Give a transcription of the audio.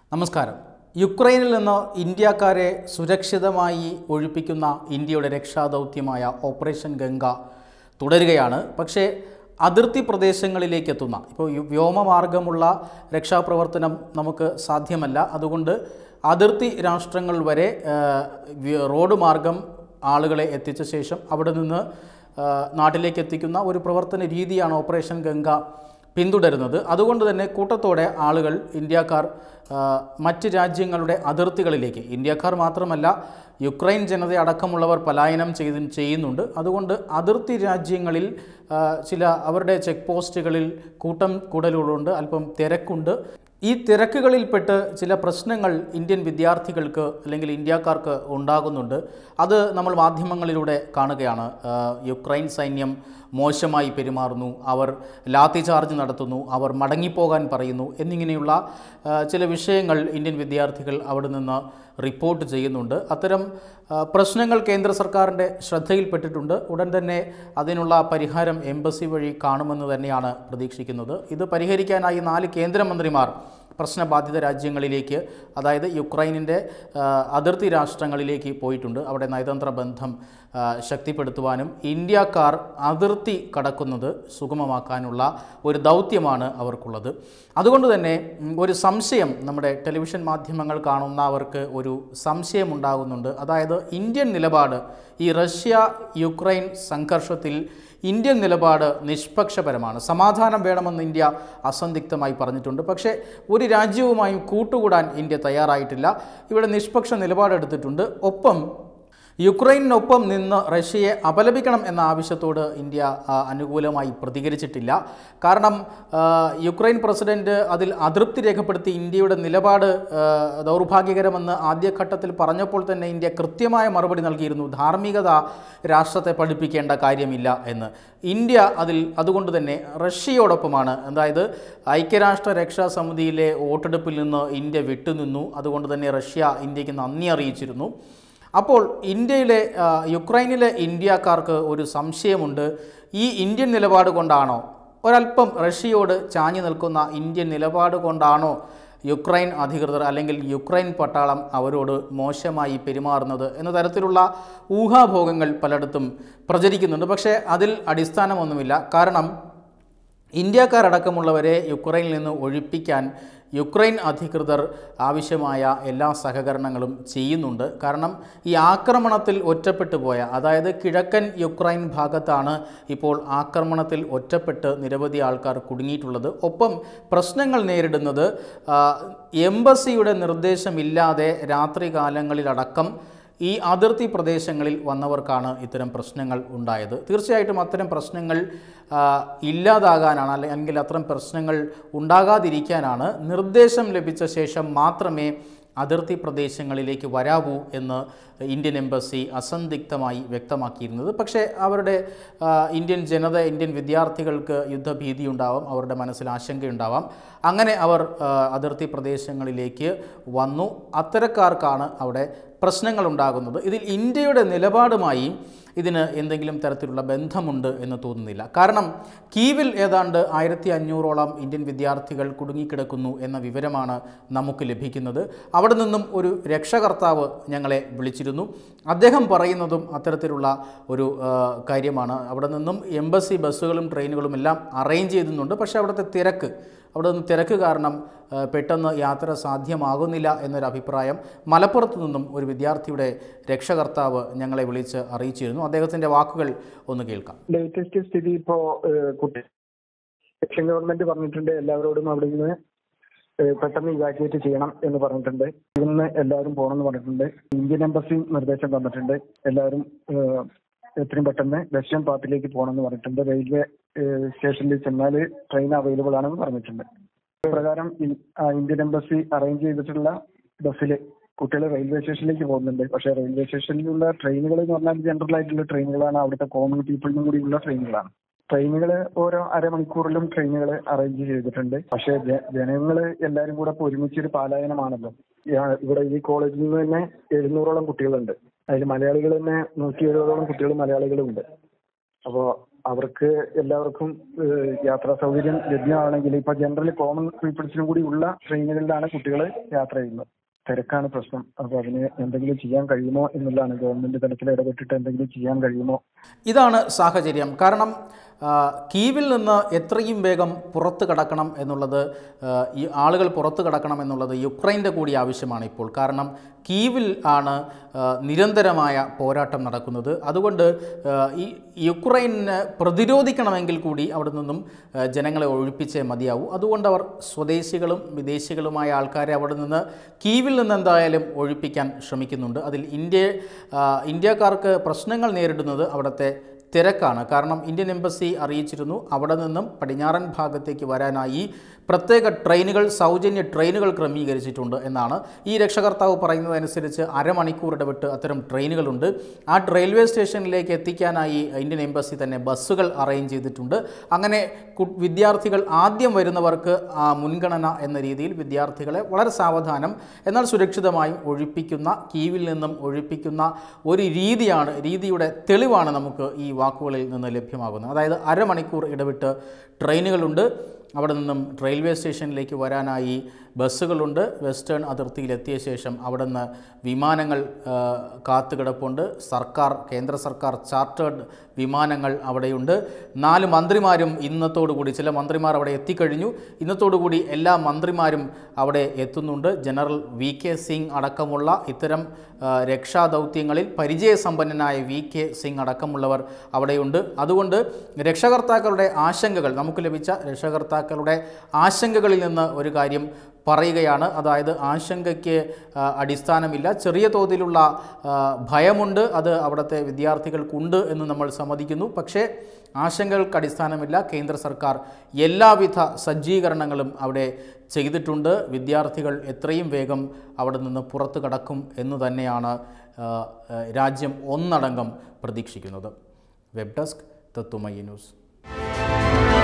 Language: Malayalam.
നമസ്കാരം. യുക്രൈനിൽ നിന്ന് ഇന്ത്യക്കാരെ സുരക്ഷിതമായി ഒഴിപ്പിക്കുന്ന ഇന്ത്യയുടെ രക്ഷാദൗത്യമായ ഓപ്പറേഷൻ ഗംഗ തുടരുകയാണ്. പക്ഷേ അതിർത്തി പ്രദേശങ്ങളിലേക്ക് എത്തുന്ന ഇപ്പോൾ വ്യോമമാർഗമുള്ള രക്ഷാപ്രവർത്തനം നമുക്ക് സാധ്യമല്ല. അതുകൊണ്ട് അതിർത്തി രാഷ്ട്രങ്ങൾ വരെ റോഡ് മാർഗം ആളുകളെ എത്തിച്ച ശേഷം അവിടെ നിന്ന് നാട്ടിലേക്ക് എത്തിക്കുന്ന ഒരു പ്രവർത്തന രീതിയാണ് ഓപ്പറേഷൻ ഗംഗ പിന്തുടരുന്നത്. അതുകൊണ്ട് തന്നെ കൂട്ടത്തോടെ ആളുകൾ ഇന്ത്യക്കാർ മറ്റ് രാജ്യങ്ങളുടെ അതിർത്തികളിലേക്ക്, ഇന്ത്യക്കാർ മാത്രമല്ല യുക്രൈൻ ജനത അടക്കമുള്ളവർ പലായനം ചെയ്യുന്നുണ്ട്. അതുകൊണ്ട് അതിർത്തി രാജ്യങ്ങളിൽ ചില അവരുടെ ചെക്ക് പോസ്റ്റുകളിൽ കൂട്ടം കൂടലുകളുണ്ട്, അല്പം തിരക്കുണ്ട്. ഈ തിരക്കുകളിൽപ്പെട്ട് ചില പ്രശ്നങ്ങൾ ഇന്ത്യൻ വിദ്യാർത്ഥികൾക്ക് അല്ലെങ്കിൽ ഇന്ത്യക്കാർക്ക് ഉണ്ടാകുന്നുണ്ട്. അത് നമ്മൾ മാധ്യമങ്ങളിലൂടെ കാണുകയാണ്. യുക്രൈൻ സൈന്യം മോശമായി പെരുമാറുന്നു, അവർ ലാത്തി ചാർജ് നടത്തുന്നു, അവർ മടങ്ങിപ്പോകാൻ പറയുന്നു എന്നിങ്ങനെയുള്ള ചില വിഷയങ്ങൾ ഇന്ത്യൻ വിദ്യാർത്ഥികൾ അവിടെ നിന്ന് റിപ്പോർട്ട് ചെയ്യുന്നുണ്ട്. അത്തരം പ്രശ്നങ്ങൾ കേന്ദ്ര സർക്കാരിൻ്റെ ശ്രദ്ധയിൽപ്പെട്ടിട്ടുണ്ട്. ഉടൻ തന്നെ അതിനുള്ള പരിഹാരം എംബസി വഴി കാണുമെന്ന് തന്നെയാണ് പ്രതീക്ഷിക്കുന്നത്. ഇത് പരിഹരിക്കാനായി 4 കേന്ദ്രമന്ത്രിമാർ പ്രശ്നബാധിത രാജ്യങ്ങളിലേക്ക്, അതായത് യുക്രൈനിൻ്റെ അതിർത്തി രാഷ്ട്രങ്ങളിലേക്ക് പോയിട്ടുണ്ട്. അവിടെ നയതന്ത്ര ബന്ധം ശക്തിപ്പെടുത്തുവാനും ഇന്ത്യക്കാർ അതിർത്തി കടക്കുന്നത് സുഗമമാക്കാനുള്ള ഒരു ദൗത്യമാണ് അവർക്കുള്ളത്. അതുകൊണ്ട് തന്നെ ഒരു സംശയം നമ്മുടെ ടെലിവിഷൻ മാധ്യമങ്ങൾ കാണുന്നവർക്ക് ഒരു സംശയമുണ്ടാകുന്നുണ്ട്. അതായത് ഇന്ത്യൻ നിലപാട്, ഈ റഷ്യ യുക്രൈൻ സംഘർഷത്തിൽ ഇന്ത്യൻ നിലപാട് നിഷ്പക്ഷപരമാണ്, സമാധാനം വേണമെന്ന് ഇന്ത്യ അസന്ധിഗ്ധമായി പറഞ്ഞിട്ടുണ്ട്. പക്ഷേ ഒരു രാജ്യവുമായും കൂട്ടുകൂടാൻ ഇന്ത്യ തയ്യാറായിട്ടില്ല. ഇവിടെ നിഷ്പക്ഷ നിലപാടെടുത്തിട്ടുണ്ട്. ഒപ്പം യുക്രൈനൊപ്പം നിന്ന് റഷ്യയെ അപലപിക്കണം എന്ന ആവശ്യത്തോട് ഇന്ത്യ അനുകൂലമായി പ്രതികരിച്ചിട്ടില്ല. കാരണം യുക്രൈൻ പ്രസിഡന്റ് അതിൽ അതൃപ്തി രേഖപ്പെടുത്തി ഇന്ത്യയുടെ നിലപാട് ദൗർഭാഗ്യകരമെന്ന് ആദ്യഘട്ടത്തിൽ പറഞ്ഞപ്പോൾ തന്നെ ഇന്ത്യ കൃത്യമായ മറുപടി നൽകിയിരുന്നു. ധാർമ്മികത രാഷ്ട്രത്തെ പഠിപ്പിക്കേണ്ട കാര്യമില്ല എന്ന്. ഇന്ത്യ അതുകൊണ്ട് തന്നെ റഷ്യയോടൊപ്പമാണ്. അതായത് ഐക്യരാഷ്ട്ര രക്ഷാ സമിതിയിലെ വോട്ടെടുപ്പിൽ നിന്ന് ഇന്ത്യ വിട്ടുനിന്നു. അതുകൊണ്ട് തന്നെ റഷ്യ ഇന്ത്യക്ക് നന്ദി അറിയിച്ചിരുന്നു. അപ്പോൾ യുക്രൈനിലെ ഇന്ത്യക്കാർക്ക് ഒരു സംശയമുണ്ട്. ഈ ഇന്ത്യൻ നിലപാട് കൊണ്ടാണോ, ഒരല്പം റഷ്യയോട് ചാഞ്ഞു നിൽക്കുന്ന ഇന്ത്യൻ നിലപാട് കൊണ്ടാണോ യുക്രൈൻ അധികൃതർ അല്ലെങ്കിൽ യുക്രൈൻ പട്ടാളം അവരോട് മോശമായി പെരുമാറുന്നത് എന്ന തരത്തിലുള്ള ഊഹാഭോഗങ്ങൾ പലയിടത്തും പ്രചരിക്കുന്നുണ്ട്. പക്ഷേ അതിൽ അടിസ്ഥാനമൊന്നുമില്ല. കാരണം ഇന്ത്യക്കാരടക്കമുള്ളവരെ യുക്രൈനിൽ നിന്ന് ഒഴിപ്പിക്കാൻ യുക്രൈൻ അധികൃതർ ആവശ്യമായ എല്ലാ സഹകരണങ്ങളും ചെയ്യുന്നുണ്ട്. കാരണം ഈ ആക്രമണത്തിൽ ഒറ്റപ്പെട്ടു പോയ, അതായത് കിഴക്കൻ യുക്രൈൻ ഭാഗത്താണ് ഇപ്പോൾ ആക്രമണത്തിൽ ഒറ്റപ്പെട്ട് നിരവധി ആൾക്കാർ കുടുങ്ങിയിട്ടുള്ളത്. ഒപ്പം പ്രശ്നങ്ങൾ നേരിടുന്നത് എംബസിയുടെ നിർദ്ദേശമില്ലാതെ രാത്രികാലങ്ങളിലടക്കം ഈ അതിർത്തി പ്രദേശങ്ങളിൽ വന്നവർക്കാണ് ഇത്തരം പ്രശ്നങ്ങൾ ഉണ്ടായത്. തീർച്ചയായിട്ടും അത്തരം പ്രശ്നങ്ങൾ ഇല്ലാതാകാനാണ്, അല്ലെങ്കിൽ അത്തരം പ്രശ്നങ്ങൾ ഉണ്ടാകാതിരിക്കാനാണ് നിർദ്ദേശം ലഭിച്ച ശേഷം മാത്രമേ അതിർത്തി പ്രദേശങ്ങളിലേക്ക് വരാവൂ എന്ന് ഇന്ത്യൻ എംബസി അസന്ധിഗ്ധമായി വ്യക്തമാക്കിയിരുന്നത്. പക്ഷേ അവരുടെ ഇന്ത്യൻ വിദ്യാർത്ഥികൾക്ക് യുദ്ധഭീതി ഉണ്ടാവാം, അവരുടെ മനസ്സിൽ ആശങ്കയുണ്ടാവാം. അങ്ങനെ അവർ അതിർത്തി പ്രദേശങ്ങളിലേക്ക് വന്നു. അത്തരക്കാർക്കാണ് അവിടെ പ്രശ്നങ്ങൾ ഉണ്ടാകുന്നത്. ഇതിൽ ഇന്ത്യയുടെ നിലപാടുമായി ഇതിന് എന്തെങ്കിലും തരത്തിലുള്ള ബന്ധമുണ്ട് എന്ന് തോന്നുന്നില്ല. കാരണം കീവിൽ ഏതാണ്ട് 1500ഓളം ഇന്ത്യൻ വിദ്യാർത്ഥികൾ കുടുങ്ങിക്കിടക്കുന്നു എന്ന വിവരമാണ് നമുക്ക് ലഭിക്കുന്നത്. അവിടെ നിന്നും ഒരു രക്ഷകർത്താവ് ഞങ്ങളെ വിളിച്ചിരുന്നു. അദ്ദേഹം പറയുന്നതും അത്തരത്തിലുള്ള ഒരു കാര്യമാണ്. അവിടെ നിന്നും എംബസി ബസ്സുകളും ട്രെയിനുകളും എല്ലാം അറേഞ്ച് ചെയ്യുന്നുണ്ട്. പക്ഷേ അവിടെ നിന്ന് തിരക്ക് കാരണം പെട്ടെന്ന് യാത്ര സാധ്യമാകുന്നില്ല എന്നൊരു അഭിപ്രായം മലപ്പുറത്ത് നിന്നും ഒരു വിദ്യാർത്ഥിയുടെ രക്ഷകർത്താവ് ഞങ്ങളെ വിളിച്ച് അറിയിച്ചിരുന്നു. അദ്ദേഹത്തിൻ്റെ വാക്കുകൾ ഒന്ന് കേൾക്കാം. ലേറ്റസ്റ്റ് സ്ഥിതി ഇപ്പോൾ ദക്ഷിണ ഗവൺമെന്റ് പറഞ്ഞിട്ടുണ്ട്, എല്ലാവരോടും അവിടെ നിന്ന് പെട്ടെന്ന് ഇവാക്യുവേറ്റ് ചെയ്യണം എന്ന് പറഞ്ഞിട്ടുണ്ട്. ഇന്ന് എല്ലാവരും പോകണമെന്ന് പറഞ്ഞിട്ടുണ്ട്. ഇന്ത്യൻ എംബസി നിർദ്ദേശം തന്നിട്ടുണ്ട്, എല്ലാവരും എത്രയും പെട്ടെന്ന് വെസ്റ്റേൺ പാർട്ടിലേക്ക് പോകണമെന്ന് പറഞ്ഞിട്ടുണ്ട്. റെയിൽവേ സ്റ്റേഷനിൽ ചെന്നാൽ ട്രെയിൻ അവൈലബിൾ ആണെന്ന് പറഞ്ഞിട്ടുണ്ട്. പ്രകാരം ഇന്ത്യൻ എംബസി അറേഞ്ച് ചെയ്തിട്ടുള്ള ബസ്സിൽ കുട്ടികൾ റെയിൽവേ സ്റ്റേഷനിലേക്ക് പോകുന്നുണ്ട്. പക്ഷേ റെയിൽവേ സ്റ്റേഷനിലുള്ള ട്രെയിനുകൾ എന്ന് പറഞ്ഞാൽ ജനറൽ ആയിട്ടുള്ള ട്രെയിനുകളാണ്, അവിടുത്തെ കോമൺ പീപ്പിളിനും കൂടിയുള്ള ട്രെയിനുകളാണ്. ട്രെയിനുകൾ ഓരോ അരമണിക്കൂറിലും ട്രെയിനുകൾ അറേഞ്ച് ചെയ്തിട്ടുണ്ട്. പക്ഷേ ജനങ്ങൾ എല്ലാവരും കൂടെ ഒരുമിച്ചൊരു പാലായനമാണല്ലോ. ഇവിടെ ഈ കോളേജിൽ നിന്ന് തന്നെ 700ഓളം കുട്ടികളുണ്ട്. അതിൽ മലയാളികൾ തന്നെ 170ഓളം കുട്ടികൾ മലയാളികളും ഉണ്ട്. അപ്പോൾ അവർക്ക് എല്ലാവർക്കും യാത്രാ സൗകര്യം ലഭ്യമാണെങ്കിൽ ഇപ്പൊ ജനറൽ കോമൺ പീപ്പിൾസിനും കൂടി ഉള്ള ട്രെയിനുകളിലാണ് കുട്ടികൾ യാത്ര ചെയ്യുന്നത്. തിരക്കാണ് പ്രശ്നം. അപ്പൊ അതിന് എന്തെങ്കിലും ചെയ്യാൻ കഴിയുമോ എന്നുള്ളതാണ്. ഗവൺമെന്റ് തലത്തിൽ ഇടപെട്ടിട്ട് എന്തെങ്കിലും ചെയ്യാൻ കഴിയുമോ? ഇതാണ് സാഹചര്യം. കാരണം കീവിൽ നിന്ന് എത്രയും വേഗം പുറത്ത് കടക്കണം എന്നുള്ളത്, ഈ ആളുകൾ പുറത്ത് കടക്കണം എന്നുള്ളത് യുക്രൈൻ്റെ കൂടി ആവശ്യമാണ് ഇപ്പോൾ. കാരണം കീവിൽ ആണ് നിരന്തരമായ പോരാട്ടം നടക്കുന്നത്. അതുകൊണ്ട് ഈ യുക്രൈനെ പ്രതിരോധിക്കണമെങ്കിൽ കൂടി അവിടെ നിന്നും ജനങ്ങളെ ഒഴിപ്പിച്ചേ മതിയാവൂ. അതുകൊണ്ട് അവർ സ്വദേശികളും വിദേശികളുമായ ആൾക്കാരെ അവിടെ നിന്ന് കീവിൽ നിന്ന് എന്തായാലും ഒഴിപ്പിക്കാൻ ശ്രമിക്കുന്നുണ്ട്. അതിൽ ഇന്ത്യക്കാർക്ക് പ്രശ്നങ്ങൾ നേരിടുന്നത് അവിടുത്തെ തിരക്കാണ്. കാരണം ഇന്ത്യൻ എംബസി അറിയിച്ചിരുന്നു അവിടെ നിന്നും പടിഞ്ഞാറൻ ഭാഗത്തേക്ക് വരാനായി പ്രത്യേക ട്രെയിനുകൾ, സൗജന്യ ട്രെയിനുകൾ ക്രമീകരിച്ചിട്ടുണ്ട് എന്നാണ്. ഈ രക്ഷകർത്താവ് പറയുന്നതനുസരിച്ച് അരമണിക്കൂർ ഇടവിട്ട് അത്തരം ട്രെയിനുകളുണ്ട്. ആ റെയിൽവേ സ്റ്റേഷനിലേക്ക് എത്തിക്കാനായി ഇന്ത്യൻ എംബസി തന്നെ ബസ്സുകൾ അറേഞ്ച് ചെയ്തിട്ടുണ്ട്. അങ്ങനെ വിദ്യാർത്ഥികൾ ആദ്യം വരുന്നവർക്ക് മുൻഗണന എന്ന രീതിയിൽ വിദ്യാർത്ഥികളെ വളരെ സാവധാനം എന്നാൽ സുരക്ഷിതമായും ഒഴിപ്പിക്കുന്ന, കീവിൽ നിന്നും ഒഴിപ്പിക്കുന്ന ഒരു രീതിയുടെ തെളിവാണ് നമുക്ക് ഈ വാക്കുകളിൽ നിന്ന് ലഭ്യമാകുന്നത്. അതായത് അരമണിക്കൂർ ഇടവിട്ട് ട്രെയിനുകളുണ്ട്. അവിടെ നിന്നും റെയിൽവേ സ്റ്റേഷനിലേക്ക് വരാനായി ബസ്സുകളുണ്ട്. വെസ്റ്റേൺ അതിർത്തിയിലെത്തിയ ശേഷം അവിടെ നിന്ന് വിമാനങ്ങൾ കാത്തുകിടപ്പുണ്ട്. കേന്ദ്ര സർക്കാർ ചാർട്ടേഡ് വിമാനങ്ങൾ അവിടെയുണ്ട്. 4 മന്ത്രിമാരും ഇന്നത്തോടുകൂടി, ചില മന്ത്രിമാർ അവിടെ എത്തിക്കഴിഞ്ഞു. ഇന്നത്തോടുകൂടി എല്ലാ മന്ത്രിമാരും അവിടെ എത്തുന്നുണ്ട്. ജനറൽ VK സിംഗ് അടക്കമുള്ള ഇത്തരം രക്ഷാദൗത്യങ്ങളിൽ പരിചയസമ്പന്നനായ VK സിംഗ് അടക്കമുള്ളവർ അവിടെയുണ്ട്. അതുകൊണ്ട് രക്ഷകർത്താക്കളുടെ ആശങ്കകൾ, നമുക്ക് ലഭിച്ച രക്ഷകർത്താക്കളുടെ ആശങ്കകളിൽ നിന്ന് ഒരു കാര്യം പറയുകയാണ്. അതായത് ആശങ്കയ്ക്ക് അടിസ്ഥാനമില്ല. ചെറിയ തോതിലുള്ള ഭയമുണ്ട്, അത് അവിടുത്തെ വിദ്യാർത്ഥികൾക്കുണ്ട് എന്ന് നമ്മൾ സമ്മതിക്കുന്നു. പക്ഷേ ആശങ്കകൾക്ക് അടിസ്ഥാനമില്ല. കേന്ദ്ര സർക്കാർ എല്ലാവിധ സജ്ജീകരണങ്ങളും അവിടെ ചെയ്തിട്ടുണ്ട്. വിദ്യാർത്ഥികൾ എത്രയും വേഗം അവിടെ നിന്ന് പുറത്തു കടക്കും എന്ന് തന്നെയാണ് രാജ്യം ഒന്നടങ്കം പ്രതീക്ഷിക്കുന്നത്. വെബ് ഡെസ്ക് തത്തുമൈ ന്യൂസ്.